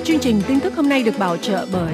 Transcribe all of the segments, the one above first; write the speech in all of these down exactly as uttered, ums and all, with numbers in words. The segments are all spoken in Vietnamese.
Chương trình tin tức hôm nay được bảo trợ bởi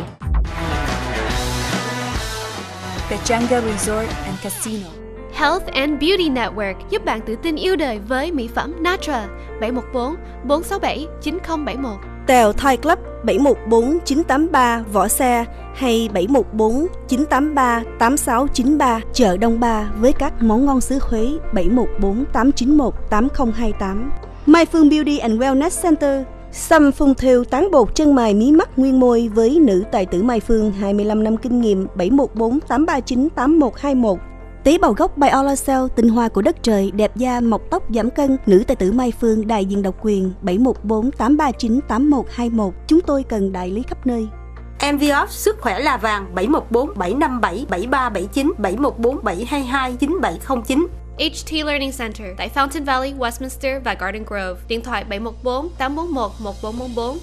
Pechanga Resort and Casino. Health and Beauty Network giúp bạn tự tin yêu đời với mỹ phẩm Natra. Bảy một bốn bốn sáu bảy chín không bảy một. Tèo Thai Club bảy một bốn chín tám ba Võ Xe hay bảy một bốn chín tám ba tám sáu chín ba chợ Đông Ba với các món ngon xứ Huế bảy một bốn tám chín một tám không hai tám. Mai Phương Beauty and Wellness Center, xăm phun thêu tán bột chân mày mí mắt nguyên môi với nữ tài tử Mai Phương hai mươi lăm năm kinh nghiệm bảy một bốn tám ba chín tám một hai một. Tế bào gốc Biolacell, tinh hoa của đất trời, đẹp da, mọc tóc, giảm cân. Nữ tài tử Mai Phương, đại diện độc quyền bảy một bốn tám ba chín tám một hai một. Chúng tôi cần đại lý khắp nơi. em vê ép sức khỏe là vàng bảy một bốn bảy năm bảy bảy ba bảy chín bảy một bốn bảy hai hai chín bảy không chín. hát tê Learning Center tại Fountain Valley, Westminster và Garden Grove. Điện thoại bảy một bốn tám bốn một một bốn bốn bốn.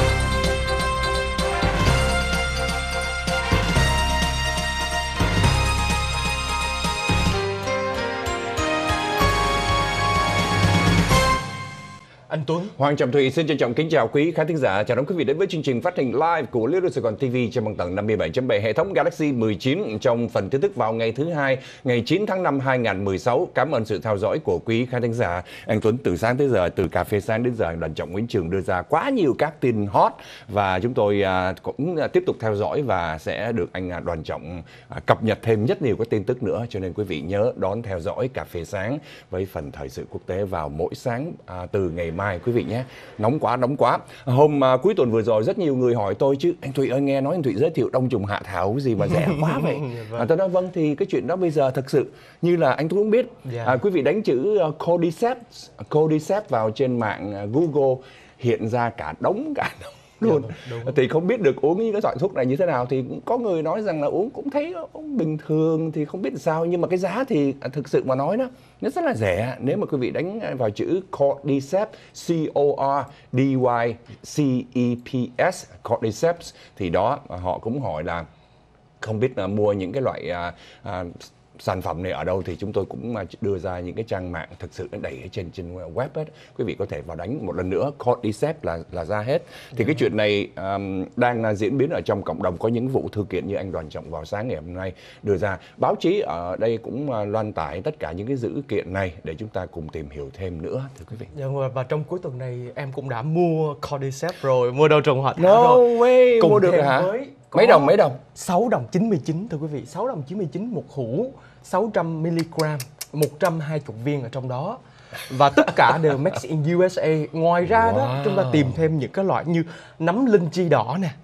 Anh Tuấn, Hoàng Trọng Thủy xin trân trọng kính chào quý khán thính giả, chào đón quý vị đến với chương trình phát hình live của Little Sài Gòn ti vi trên băng tần năm mươi bảy chấm bảy hệ thống Galaxy mười chín trong phần tin tức vào ngày thứ hai, ngày chín tháng năm hai nghìn không trăm mười sáu. Cảm ơn sự theo dõi của quý khán thính giả. Anh Tuấn từ sáng tới giờ, từ cà phê sáng đến giờ, Đoàn Trọng Nguyễn Trường đưa ra quá nhiều các tin hot và chúng tôi cũng tiếp tục theo dõi và sẽ được anh Đoàn Trọng cập nhật thêm rất nhiều các tin tức nữa, cho nên quý vị nhớ đón theo dõi cà phê sáng với phần thời sự quốc tế vào mỗi sáng từ ngày mai quý vị nhé. Nóng quá, nóng quá. Hôm uh, cuối tuần vừa rồi rất nhiều người hỏi tôi chứ anh Thụy ơi, nghe nói anh Thụy giới thiệu đông trùng hạ thảo cái gì mà rẻ quá vậy. Vâng. À, tôi nói vâng, thì cái chuyện đó bây giờ thật sự như là anh cũng biết. Yeah. À, quý vị đánh chữ uh, Cordyceps, Cordyceps vào trên mạng uh, Google hiện ra cả đống cả đống luôn. Dạ, thì không biết được uống những cái loại thuốc này như thế nào, thì có người nói rằng là uống cũng thấy uống bình thường thì không biết sao, nhưng mà cái giá thì thực sự mà nói đó nó rất là rẻ. Nếu mà quý vị đánh vào chữ Cordyceps, C O R D Y C E P S, Cordyceps, thì đó họ cũng hỏi là không biết là mua những cái loại à, à, sản phẩm này ở đâu, thì chúng tôi cũng đưa ra những cái trang mạng thực sự nó đẩy ở trên trên web hết, quý vị có thể vào đánh một lần nữa Cordyceps là là ra hết. Thì cái chuyện này um, đang diễn biến ở trong cộng đồng, có những vụ thư kiện như anh Đoàn Trọng vào sáng ngày hôm nay đưa ra. Báo chí ở đây cũng loan tải tất cả những cái dữ kiện này để chúng ta cùng tìm hiểu thêm nữa, thưa quý vị. Dạ, và trong cuối tuần này em cũng đã mua Cordyceps rồi, mua đông trùng hạ thảo no rồi. Way. Cùng Mua được hả? Mấy đồng mấy đồng? sáu đồng chín mươi chín thưa quý vị, sáu đồng chín mươi chín một hũ, sáu trăm mi-li-gam, một trăm hai mươi viên ở trong đó. Và tất cả đều made in u ét a. Ngoài ra wow. đó, chúng ta tìm thêm những cái loại như nấm linh chi đỏ nè,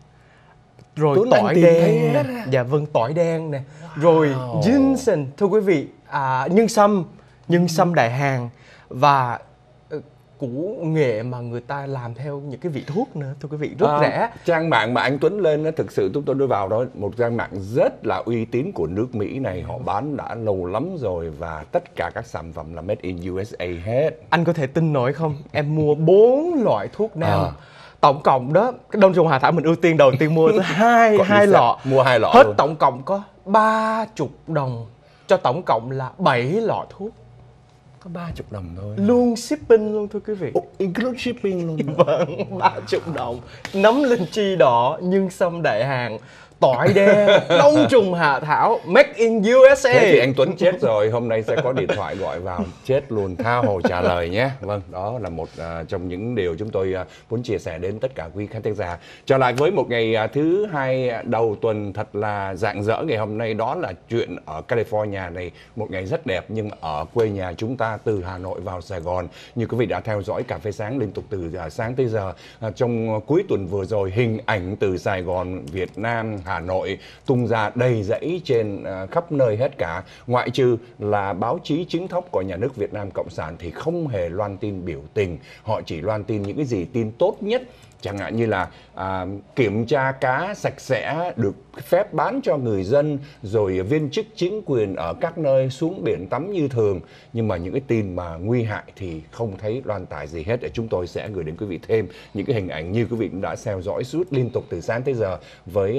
rồi Tuấn tỏi đen nè, dạ vâng, tỏi đen nè, wow. rồi ginseng thưa quý vị, à, nhân sâm, nhân sâm Đại Hàn và củ nghệ mà người ta làm theo những cái vị thuốc nữa, thưa quý vị, rất à, rẻ. Trang mạng mà anh Tuấn lên, nó thực sự chúng tôi đưa vào đó, một trang mạng rất là uy tín của nước Mỹ này, họ bán đã lâu lắm rồi và tất cả các sản phẩm là made in u ét a hết. Anh có thể tin nổi không? Em mua bốn loại thuốc nam. À. Tổng cộng đó, cái đông trùng hạ thảo mình ưu tiên đầu tiên mua hai hai lọ. Mua hai lọ hết luôn. Tổng cộng có ba mươi đồng cho tổng cộng là bảy lọ thuốc. Có ba mươi đồng thôi. Luôn shipping luôn thưa quý vị. Oh, include shipping luôn. Vâng, ba mươi đồng. Nấm linh chi đỏ, nhân sâm Đại Hàn, tỏi đen, đông trùng hạ thảo, made in u ét a. Thế thì anh Tuấn chết rồi, hôm nay sẽ có điện thoại gọi vào, chết luôn, tha hồ trả lời nhé. Vâng, đó là một uh, trong những điều chúng tôi uh, muốn chia sẻ đến tất cả quý khán thính giả. Trở lại với một ngày uh, thứ hai đầu tuần thật là rạng rỡ ngày hôm nay, đó là chuyện ở California này, một ngày rất đẹp, nhưng ở quê nhà chúng ta từ Hà Nội vào Sài Gòn, như quý vị đã theo dõi cà phê sáng liên tục từ uh, sáng tới giờ, uh, trong uh, cuối tuần vừa rồi, hình ảnh từ Sài Gòn, Việt Nam, Hà Nội tung ra đầy rẫy trên uh, khắp nơi hết cả, ngoại trừ là báo chí chính thống của nhà nước Việt Nam Cộng sản thì không hề loan tin biểu tình, họ chỉ loan tin những cái gì tin tốt nhất. Chẳng hạn như là à, kiểm tra cá sạch sẽ được phép bán cho người dân, rồi viên chức chính quyền ở các nơi xuống biển tắm như thường. Nhưng mà những cái tin mà nguy hại thì không thấy loan tải gì hết. Để chúng tôi sẽ gửi đến quý vị thêm những cái hình ảnh như quý vị đã theo dõi suốt liên tục từ sáng tới giờ với à, cà phê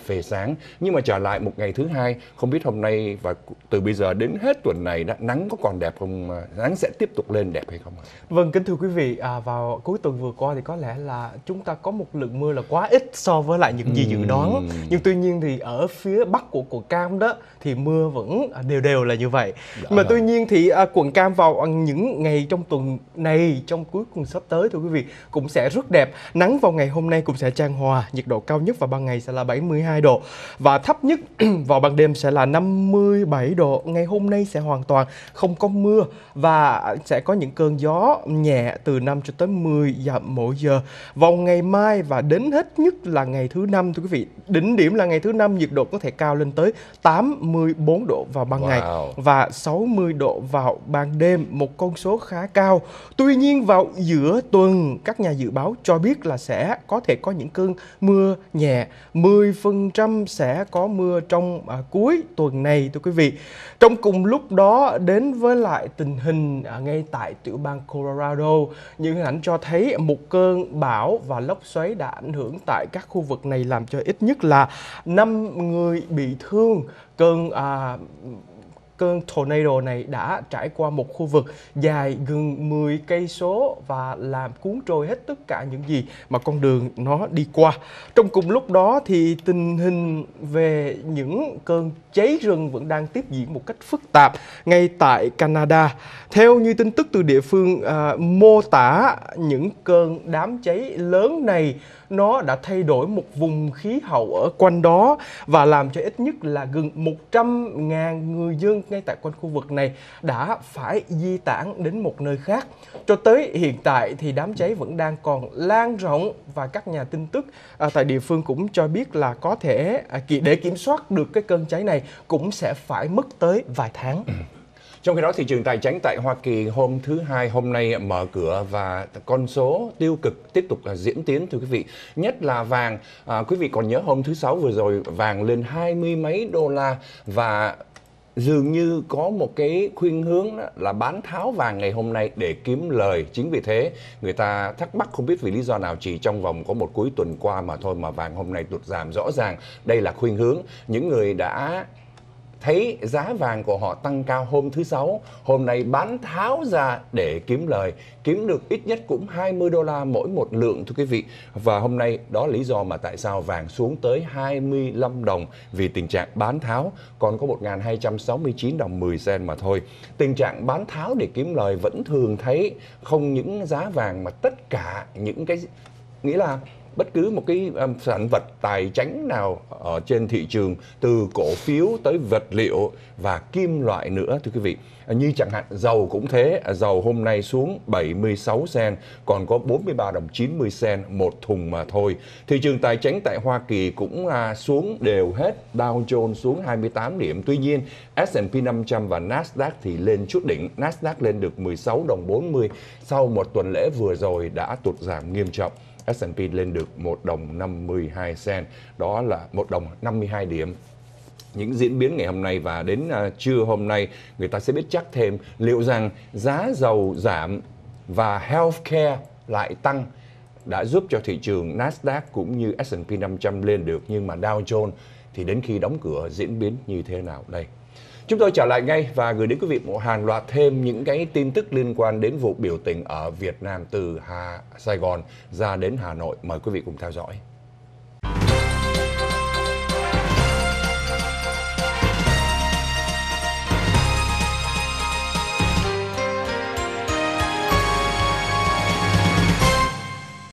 phê sáng. Nhưng mà trở lại một ngày thứ hai, không biết hôm nay và từ bây giờ đến hết tuần này đó, nắng có còn đẹp không? Nắng sẽ tiếp tục lên đẹp hay không? Vâng, kính thưa quý vị, à, vào cuối tuần vừa qua thì có lẽ là chúng ta có một lượng mưa là quá ít so với lại những gì dự đoán. Nhưng tuy nhiên thì ở phía bắc của quận Cam đó thì mưa vẫn đều đều là như vậy. Đã mà rồi. Tuy nhiên thì à, quận Cam vào những ngày trong tuần này, trong cuối tuần sắp tới thưa quý vị, cũng sẽ rất đẹp. Nắng vào ngày hôm nay cũng sẽ chan hòa, nhiệt độ cao nhất vào ban ngày sẽ là bảy mươi hai độ và thấp nhất vào ban đêm sẽ là năm mươi bảy độ. Ngày hôm nay sẽ hoàn toàn không có mưa và sẽ có những cơn gió nhẹ từ năm cho tới mười dặm mỗi giờ. Vào ngày mai và đến hết nhất là ngày thứ năm thưa quý vị, đỉnh điểm là ngày thứ năm, nhiệt độ có thể cao lên tới tám mươi bốn độ vào ban wow. ngày và sáu mươi độ vào ban đêm, một con số khá cao. Tuy nhiên vào giữa tuần, các nhà dự báo cho biết là sẽ có thể có những cơn mưa nhẹ, mười phần trăm sẽ có mưa trong à, cuối tuần này thưa quý vị. Trong cùng lúc đó, đến với lại tình hình à, ngay tại tiểu bang Colorado, những hình ảnh cho thấy một cơn bão và lốc xoáy đã ảnh hưởng tại các khu vực này, làm cho ít nhất là năm người bị thương. Cơn à, Cơn tornado này đã trải qua một khu vực dài gần mười cây số và làm cuốn trôi hết tất cả những gì mà con đường nó đi qua. Trong cùng lúc đó thì tình hình về những cơn cháy rừng vẫn đang tiếp diễn một cách phức tạp ngay tại Canada. Theo như tin tức từ địa phương à, mô tả, những cơn đám cháy lớn này nó đã thay đổi một vùng khí hậu ở quanh đó và làm cho ít nhất là gần một trăm nghìn người dân ngay tại quanh khu vực này đã phải di tản đến một nơi khác. Cho tới hiện tại thì đám cháy vẫn đang còn lan rộng và các nhà tin tức à, tại địa phương cũng cho biết là có thể à, để kiểm soát được cái cơn cháy này cũng sẽ phải mất tới vài tháng. Trong khi đó, thị trường tài chính tại Hoa Kỳ hôm thứ Hai hôm nay mở cửa và con số tiêu cực tiếp tục là diễn tiến thưa quý vị. Nhất là vàng, à, quý vị còn nhớ hôm thứ Sáu vừa rồi vàng lên hai mươi mấy đô la và dường như có một cái khuynh hướng đó là bán tháo vàng ngày hôm nay để kiếm lời. Chính vì thế người ta thắc mắc không biết vì lý do nào chỉ trong vòng có một cuối tuần qua mà thôi mà vàng hôm nay tụt giảm. Rõ ràng đây là khuynh hướng. Những người đã thấy giá vàng của họ tăng cao hôm thứ Sáu, hôm nay bán tháo ra để kiếm lời, kiếm được ít nhất cũng hai mươi đô la mỗi một lượng thưa quý vị. Và hôm nay đó là lý do mà tại sao vàng xuống tới hai mươi lăm đồng, vì tình trạng bán tháo, còn có một nghìn hai trăm sáu mươi chín đồng mười sen mà thôi. Tình trạng bán tháo để kiếm lời vẫn thường thấy không những giá vàng mà tất cả những cái, nghĩa là bất cứ một cái um, sản vật tài chính nào ở trên thị trường, từ cổ phiếu tới vật liệu và kim loại nữa thưa quý vị. Như chẳng hạn dầu cũng thế, dầu hôm nay xuống bảy mươi sáu sen, còn có bốn mươi ba đồng chín mươi sen một thùng mà thôi. Thị trường tài chính tại Hoa Kỳ cũng à, xuống đều hết, Dow Jones xuống hai mươi tám điểm. Tuy nhiên S and P năm trăm và Nasdaq thì lên chút đỉnh, Nasdaq lên được mười sáu đồng bốn mươi sau một tuần lễ vừa rồi đã tụt giảm nghiêm trọng. S and P lên được một đồng năm mươi hai sen, đó là một đồng năm mươi hai điểm. Những diễn biến ngày hôm nay và đến uh, trưa hôm nay, người ta sẽ biết chắc thêm liệu rằng giá dầu giảm và healthcare lại tăng đã giúp cho thị trường Nasdaq cũng như S and P năm trăm lên được, nhưng mà Dow Jones thì đến khi đóng cửa diễn biến như thế nào đây? Chúng tôi trở lại ngay và gửi đến quý vị một hàng loạt thêm những cái tin tức liên quan đến vụ biểu tình ở Việt Nam từ Hà Sài Gòn ra đến Hà Nội. Mời quý vị cùng theo dõi.